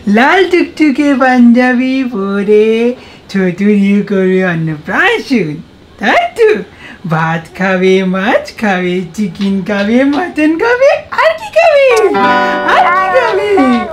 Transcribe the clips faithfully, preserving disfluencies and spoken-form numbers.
লাল টুকটুকে পাঞ্জাবি পরে ছতুরি করে অন্নপ্রাশন, তাই তো? ভাত খাবে, মাছ খাবে, চিকেন খাবে, মাটন খাবে, আর কি খাবে? আর কি খাবে?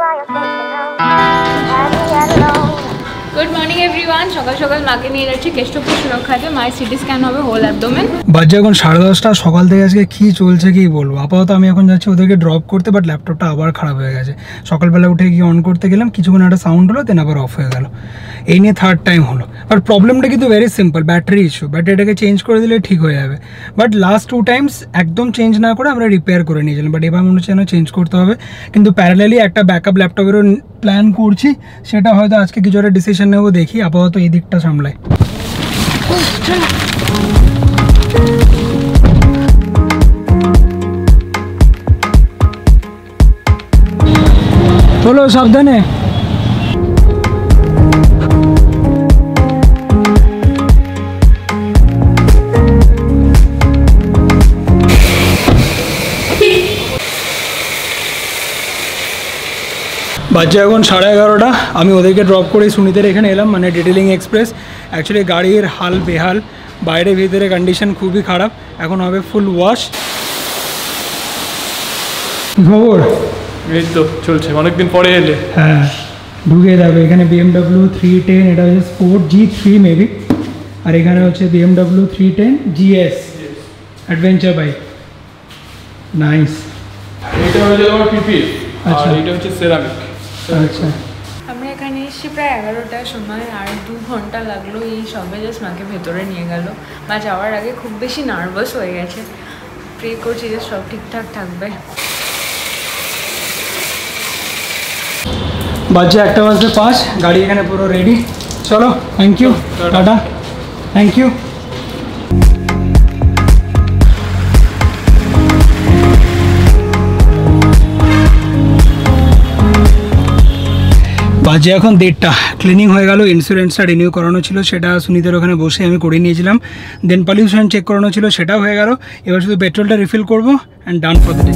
Good morning everyone. সকাল সকাল মাকে নিয়ে যাচ্ছি কেষ্টপুর সুরক্ষাতে। মায়ের সিটি স্ক্যান হবে হোল অ্যাবডোমেন। বাজে এখন সাড়ে দশটা। সকাল থেকে আজকে কী চলছে কি বলবো। আপাতত আমি এখন যাচ্ছি ওদেরকে ড্রপ করতে, বাট ল্যাপটপটা আবার খারাপ হয়ে গেছে। সকালবেলা উঠে গিয়ে অন করতে গেলাম, কিছুক্ষণ একটা সাউন্ড হলো, দেন আবার অফ হয়ে গেল। এই নিয়ে থার্ড টাইম হলো। বাট প্রবলেমটা কিন্তু ভেরি সিম্পল, ব্যাটারি ইস্যু। ব্যাটারিটাকে চেঞ্জ করে দিলে ঠিক হয়ে যাবে। বাট লাস্ট টু টাইমস একদম চেঞ্জ না করে আমরা রিপেয়ার করে নিয়েছিলাম, বাট এবার মনে হচ্ছে যেন চেঞ্জ করতে হবে। কিন্তু প্যারালালি একটা ব্যাকআপ ল্যাপটপেরও প্ল্যান করছি, সেটা হয়তো আজকে কিছু একটা ডিসিশন নেবো। দেখি, আপাতত এই দিকটা সামলাই। চলো সাবধানে। বাজে এখন সাড়ে এগারোটা। আমি ওদেরকে ড্রপ করে সুনিতের এখানে এলাম, মানে ডিটেলিং এক্সপ্রেস। অ্যাকচুয়ালি গাড়ির হাল বেহাল, বাইরে ভিতরে কন্ডিশন খুবই খারাপ। এখন হবে ফুল ওয়াশ। খবর? এই তো চলছে, অনেকদিন পরে এলে। হ্যাঁ, ঢুকে যাবে। এখানে বিএমডাব্লিউ থ্রি টেন, এটা হচ্ছে স্পোর্ট জি থ্রি মেবি। আর এখানে হচ্ছে BMW three ten GS adventure bike. Nice. এটা হচ্ছে তোমার পিপি, আচ্ছা, আর এটা হচ্ছে সেরামিক। আচ্ছা, আমরা এখানে এসেছি প্রায় এগারোটার সময়, আর দু ঘন্টা লাগলো এই সবে জাস্ট মাকে ভেতরে নিয়ে গেল। মা যাওয়ার আগে খুব বেশি নার্ভাস হয়ে গেছে। প্রে করছি যে সব ঠিকঠাক থাকবে। বাজে একটা বাজে পাঁচ। গাড়ি এখানে পুরো রেডি। চলো, থ্যাংক ইউ, টাটা, থ্যাংক ইউ। বাজে এখন দেড়টা। ক্লিনিং হয়ে গেল, ইন্স্যুরেন্সটা রিনিউ করানো ছিল, সেটা সুনিতের ওখানে বসে আমি করে নিয়েছিলাম। দেন পলিউশন চেক করানো ছিল, সেটাও হয়ে গেল। এবার শুধু পেট্রোলটা রিফিল করবো and done for the day.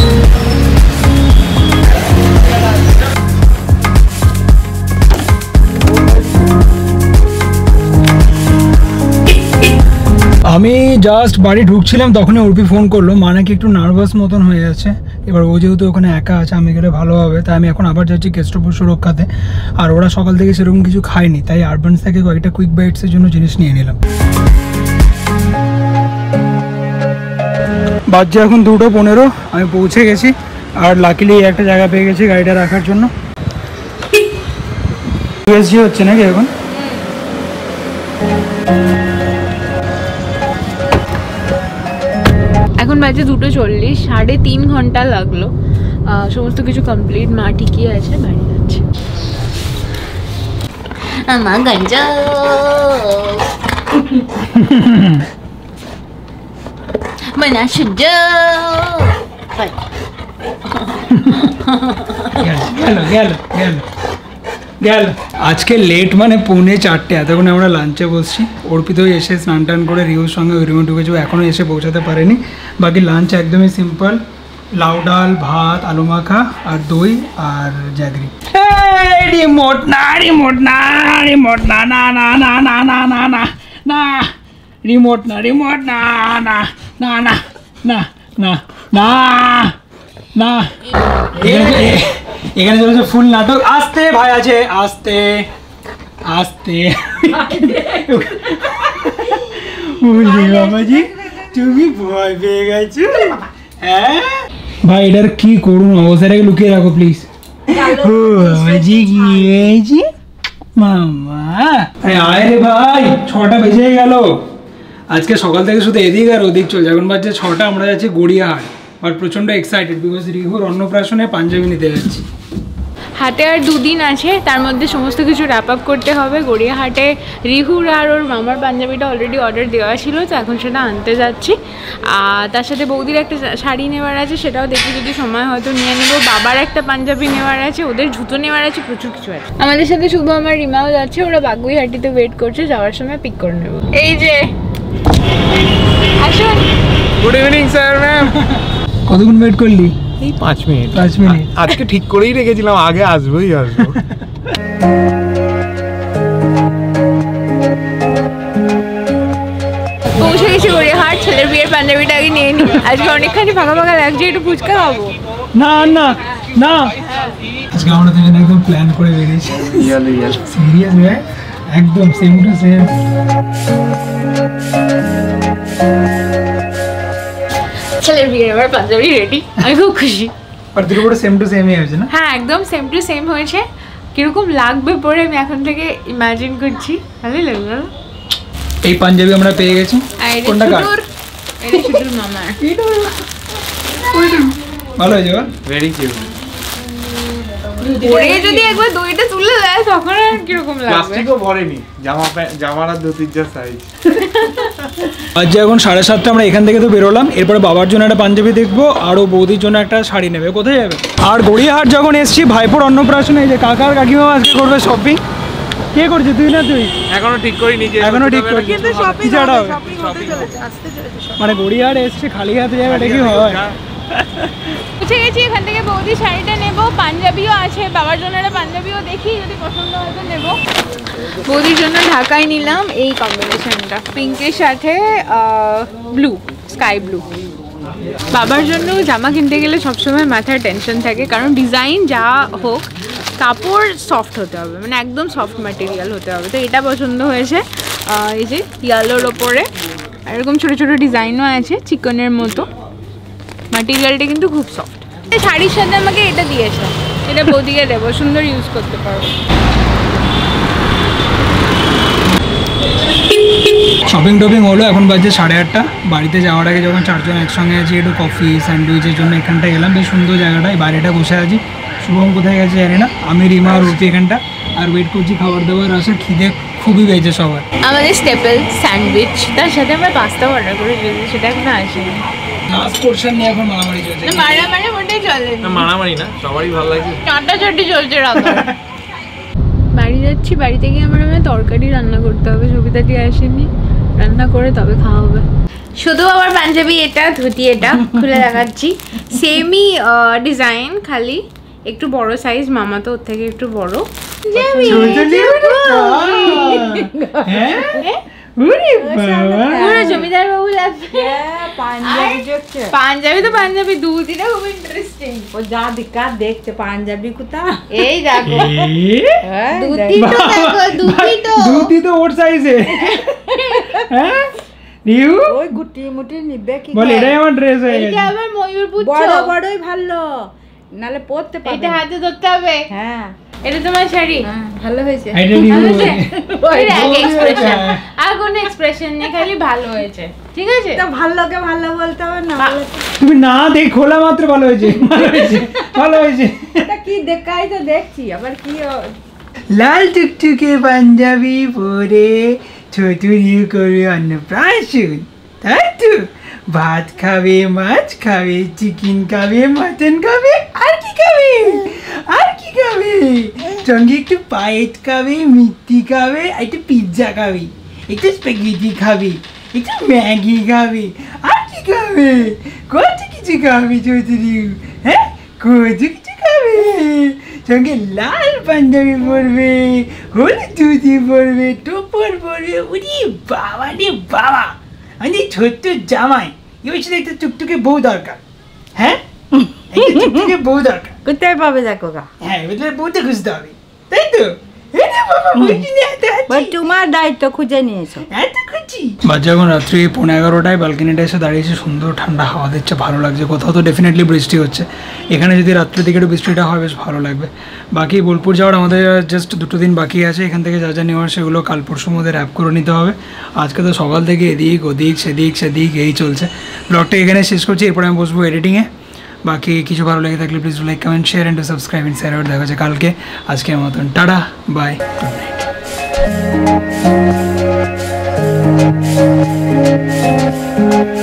আমি জাস্ট বাড়ি ঢুকছিলাম, তখনই উর্পি ফোন করলো। মা নাকি একটু নার্ভাস মতন হয়ে যাচ্ছে। এবার ও যেহেতু ওখানে একা আছে, আমি গেলে ভালো হবে, তাই আমি এখন আবার যাচ্ছি কেষ্টপুর সুরক্ষাতে। আর ওরা সকাল থেকে সেরকম কিছু খায়নি, তাই আরবান্স থেকে কয়েকটা কুইক বাইটসের জন্য জিনিস নিয়ে নিলাম। বাজছে এখন দুটো পনেরো। আমি পৌঁছে গেছি, আর লাকিলি একটা জায়গা পেয়ে গেছি গাড়িটা রাখার জন্য। ইউএসজি হচ্ছে নাকি এখন? এখন বাজে দুটো চল্লিশ, সাড়ে তিন ঘন্টা লাগলো। সমস্ত কিছু কমপ্লিট, মা ঠিকই আছে, বাড়ি যাচ্ছে। আমার গঞ্জা বানা সূর্য গেল গেল গেল গেল। আজকে লেট মানে পৌনে চারটে। এতক্ষণ আমরা লাঞ্চে বসছি। অর্পিতও এসে স্নান টান করে রিউর সঙ্গে ওই রুমে ঢুকেছে, এখনও এসে পৌঁছাতে পারেনি। বাকি লাঞ্চ একদমই সিম্পল, লাউ ডাল, ভাত, আলু মাখা আর দই আর জ্যাগরি। রিমোট না, রিমোট না, রিমোট না, না না না না না না না না, রিমোট না, রিমোট না, না না না না না না না। এখানে চলেছে ফুল নাটক। আস্তে ভাই আছে, আস্তে আস্তে। বাবাজি তুমি ভয় পেয়ে গেছো? হ্যাঁ ভাই, এটার কি করুন অবস্থাটাকে লুকিয়ে রাখো প্লিজ। ও বাবাজি কি হয়েছে মামা? আয় রে ভাই, ছটা বেজে গেল। আজকে সকাল থেকে শুধু এদিক আর ওদিক চলছে। এখন বাজছে ছটা, আমরা যাচ্ছি গড়িয়াহাট। আর প্রচণ্ড এক্সাইটেড, বিকজ রিহুর অন্নপ্রাশনে পাঞ্জাবি নিতে যাচ্ছি। হাটে আর দুদিন আছে, তার মধ্যে সমস্ত কিছু র্যাপ আপ করতে হবে। গড়িয়াহাটে রিহুর আর ওর মামার পাঞ্জাবিটা অলরেডি অর্ডার দেওয়া ছিল, তো এখন সেটা আনতে যাচ্ছি। আর তার সাথে বৌদির একটা শাড়ি নেওয়ার আছে, সেটাও দেখি যদি সময় হয়তো নিয়ে নেবো। বাবার একটা পাঞ্জাবি নেওয়ার আছে, ওদের জুতো নেওয়ার আছে, প্রচুর কিছু আছে। আমাদের সাথে শুধু আমার রিমাও যাচ্ছে, ওরা বাগুইহাটিতে ওয়েট করছে, যাওয়ার সময় পিক করে নেবো। এই যে আসুন। Good evening sir ma'am. কতক্ষণ ওয়েট করলি? এই পাঁচ মিনিট পাঁচ মিনিট আজকে ঠিক করেই রেখেছিলাম আগে আসবোই আসবো। পৌঁছে গেছি গড়িয়াহাট, ছেলের বিয়ের পাঞ্জাবিটা আগে নিয়ে নি। আজকে অনেকখানি ফাঁকা ফাঁকা লাগছে, একটু ফুচকা খাবো। না না না, আজকে আমরা দুজন একদম প্ল্যান করে বেরিয়েছি। ইয়ালো ইয়ালো সিরিয়াস ভাই, একদম সেম টু সেম। ছেলের বিয়ের আমার পাঞ্জাবি রেডি, আমি খুব খুশি। আর দুটো পুরো সেম টু সেমই হয়েছে না? হ্যাঁ একদম সেম টু সেম হয়েছে। কিরকম লাগবে পরে আমি এখন থেকে ইমাজিন করছি, ভালোই লাগবে। এই পাঞ্জাবি আমরা পেয়ে গেছি। কোনটা কার? এটা ছোটুর মামার। ভালো হয়েছে গো, ভেরি কিউট। পরে যদি একবার দইটা তুলে দেয় তখন আর কিরকম লাগবে। প্লাস্টিকও ভরেনি, জামা জামার আর ধুতির যা সাইজ। আজ এখন সাড়ে সাতটা, আমরা এখান থেকে তো বেরোলাম। এরপরে বাবার জন্য একটা পাঞ্জাবি দেখবো, আরও বৌদির জন্য একটা শাড়ি নেবে। কোথায় যাবে? আর গড়িয়াহাট যখন এসছি ভাইপোর অন্নপ্রাশনে, এই যে কাকার কাকিমা আজকে করবে শপিং। কে করছে, তুই না তুই? এখনো ঠিক করিনি যে এখনো ঠিক করিনি, কিন্তু শপিং হবে। হতে চলেছে, আসতে চলেছে। মানে গড়িয়াহাট এসছে খালি হাতে যাবে, এটা কি হয়? বুঝে গেছি, এখান থেকে বৌদি শাড়িটা নেবো, পাঞ্জাবিও আছে, বাবার জন্য একটা পাঞ্জাবিও দেখি, যদি পছন্দ হয় তো নেবো। বৌদির জন্য ঢাকায় নিলাম এই কম্বিনেশনটা, পিঙ্কের সাথে ব্লু, স্কাই ব্লু। বাবার জন্য জামা কিনতে গেলে সবসময় মাথায় টেনশন থাকে, কারণ ডিজাইন যা হোক কাপড় সফট হতে হবে, মানে একদম সফট ম্যাটেরিয়াল হতে হবে। তো এটা পছন্দ হয়েছে, এই যে ইয়ালোর ওপরে এরকম ছোটো ছোটো ডিজাইনও আছে চিকনের মতো। ম্যাটেরিয়ালটা কিন্তু খুব সফট। শাড়ির সাথে আমাকে এটা দিয়েছে, এটা বৌদিকে দেবো, সুন্দর ইউজ করতে পারবো। শপিং টপিং হলো, এখন বাজে সাড়ে আটটা। বাড়িতে যাওয়ার আগে যখন চারজন একসঙ্গে আছি, একটু কফি স্যান্ডউইচের জন্য এখানটা এলাম। বেশ সুন্দর জায়গাটা, এই বাইরেটা বসে আছি। শুভম কোথায় গেছে জানি না, আমি রিমা আর রুপি এখানটা, আর ওয়েট করছি খাবার দাবার আসে। খিদে খুবই পেয়েছে সবার। আমাদের স্টেপল স্যান্ডউইচ, তার সাথে আমরা পাস্তা অর্ডার করে দিয়েছি, সেটা এখন আসেনি। লাস্ট পোরশন নিয়ে এখন মারামারি চলছে। না মারামারি মোটেই চলে না, মারামারি না, সবারই ভালো লাগছে। চাটাচাটি চলছে রাখা। বাড়ি যাচ্ছি, বাড়িতে গিয়ে আমার মানে তরকারি রান্না করতে হবে, সবিতাটি আসেনি, রান্না করে তবে খাওয়া হবে। শুধু আবার পাঞ্জাবি এটা, ধুতি এটা খুলে দেখাচ্ছি, সেমই ডিজাইন, খালি একটু বড় সাইজ, মামা তো ওর থেকে একটু বড়। জমিদার বাবু লাগছে। পাঞ্জাবি তো পাঞ্জাবি, ধুতিটা খুব ইন্টারেস্টিং। ও যা দিকা দেখছে পাঞ্জাবি কোথা, এই দেখো ধুতি তো দেখো, ধুতি তো ধুতি তো ওর সাইজে। হ্যাঁ নিউ ওই গুটি মুটি নিবে কি বল, এটাই আমার ড্রেস হয়ে এটা গেছে। আবার ময়ূর পুচ্ছ, বড় বড়ই ভালো, নালে পরতে পারবে। এটা হাতে ধরতে হবে। হ্যাঁ এটা তোমার শাড়ি, হ্যাঁ ভালো হয়েছে। এটা নিউ ভালো হয়েছে? এটা এক এক্সপ্রেশন, আর কোনো এক্সপ্রেশন নেই, খালি ভালো হয়েছে। ঠিক আছে, তা ভালোকে ভালো বলতে হবে না, তুমি না দেখ খোলা মাত্র ভালো হয়েছে, ভালো হয়েছে, ভালো হয়েছে। এটা কি দেখাই তো দেখছি, আবার কি লাল টুকটুকে পাঞ্জাবি পরে ছোটু নিউ করে অন্নপ্রাশন, তাই তো? ভাত খাবে, মাছ খাবে, চিকেন খাবে, মাটন খাবে, আর কি খাবে, আর কি খাবে? সঙ্গে একটু পায়েস খাবে, মিষ্টি খাবে, একটু পিৎজা খাবে, একটু স্প্যাগেটি খাবে, একটু ম্যাগি খাবে, আর কি খাবে? কত কিছু খাবে চৌধুরী, হ্যাঁ কত কিছু খাবে। সঙ্গে লাল পাঞ্জাবি পরবে, হলুদ ধুতি পরবে, টোপর পরবে। উরি বাবা রে বাবা, আমি ছোট্ট জামাই, এবার শুধু একটা টুকটুকে বউ দরকার। হ্যাঁ একটা টুকটুকে বউ দরকার। কোথায় পাবে দেখো গা, হ্যাঁ এবার বউতে খুঁজতে হবে, তাই তো? তোমার দায়িত্ব খুঁজে নিয়েছো, এত খুঁজি। বাজে এখন রাত্রি পৌনে এগারোটায়, ব্যালকনিটা এসে দাঁড়িয়েছে, সুন্দর ঠান্ডা হাওয়া দিচ্ছে, ভালো লাগছে। কোথাও তো ডেফিনেটলি বৃষ্টি হচ্ছে, এখানে যদি রাত্রের দিকে একটু বৃষ্টিটা হয় বেশ ভালো লাগবে। বাকি বোলপুর যাওয়ার আমাদের জাস্ট দুটো দিন বাকি আছে, এখান থেকে যা যা নেওয়ার সেগুলো কাল পরশুর মধ্যে র্যাপ করে নিতে হবে। আজকে তো সকাল থেকে এদিক ওদিক সেদিক সেদিক এই চলছে। ব্লগটা এখানে শেষ করছি, এরপরে আমি বসবো এডিটিংয়ে। বাকি কিছু ভালো লেগে থাকলে please like comment share and subscribe ইন শেয়ার। দেখা যাচ্ছে কালকে, আজকের মতন টাটা বাই, গুড নাইট।